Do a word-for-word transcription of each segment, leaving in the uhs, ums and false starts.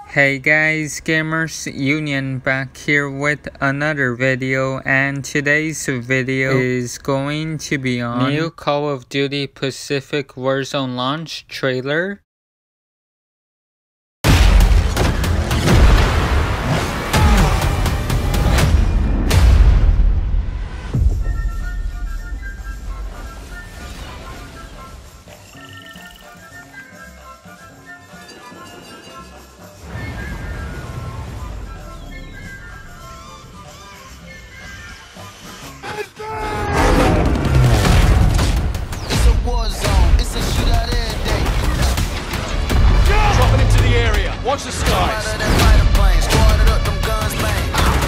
Hey guys, Gamers Union back here with another video, and today's video is going to be on new Call of Duty Pacific Warzone launch trailer. It's a Warzone, it's a shootout every day. Dropping into the area, watch the skies. Out of that fighter plane, squatted up, them guns bang.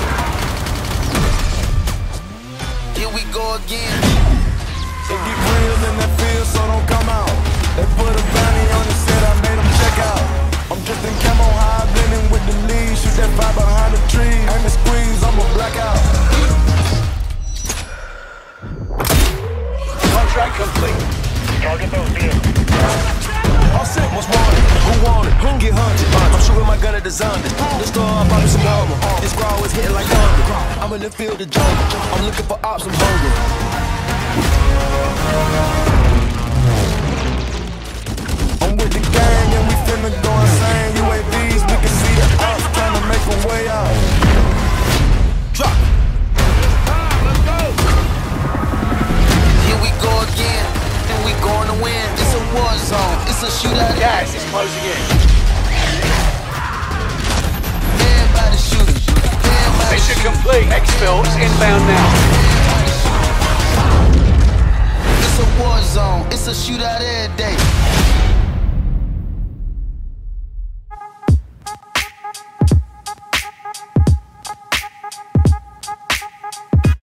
Here we go again. It get real in that field, so don't come out. They put a bounty on the set, I made them check out. I'm just in camo high, blending with the leaves. Shoot that fire behind the trees. Aim and squeeze, I'ma black out. Contract complete. Target those vehicles. All set, what's wanted? Who wanted? Who get hunted? I'm shooting my gun at the zombie. The store, I'm popping some armor. This squad is hitting like thunder. I'm in the field of jungle. I'm looking for ops, I'm hungry. I'm with the gang and we finna go insane. U A Vs, we can see the ops trying to make a way out. Drop. Here we go again, and we going to win. It's a war zone, it's a shootout. Gas is closing in. Everybody shooting. Everybody Mission shooting. complete. Exfil is inbound now. It's a war zone, it's a shootout every day.